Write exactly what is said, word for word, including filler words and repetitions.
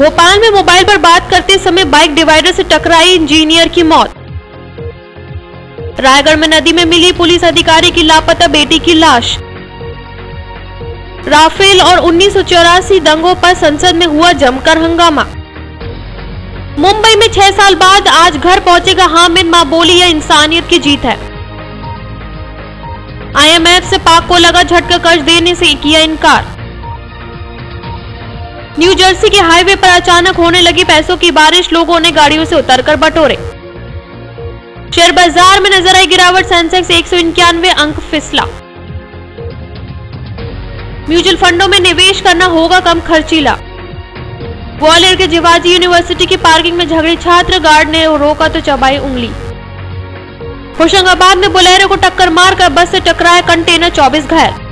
भोपाल में मोबाइल पर बात करते समय बाइक डिवाइडर से टकराई, इंजीनियर की मौत। रायगढ़ में नदी में मिली पुलिस अधिकारी की लापता बेटी की लाश। राफेल और उन्नीस सौ चौरासी दंगों पर संसद में हुआ जमकर हंगामा। मुंबई में छह साल बाद आज घर पहुंचेगा हामिद, मां बोली यह इंसानियत की जीत है। आईएमएफ से पाक को लगा झटका, कर्ज देने से किया इनकार। न्यू जर्सी के हाईवे पर अचानक होने लगी पैसों की बारिश, लोगों ने गाड़ियों से उतरकर बटोरे। शेयर बाजार में नजर आई गिरावट, सेंसेक्स एक सौ इक्यानवे अंक फिसला। म्यूचुअल फंडों में निवेश करना होगा कम खर्चीला। ग्वालियर के जिवाजी यूनिवर्सिटी की पार्किंग में झगड़े छात्र, गार्ड ने रोका तो चबाई उंगली। होशंगाबाद में बोलेरो को टक्कर मारकर बस से टकराया कंटेनर, चौबीस घायल।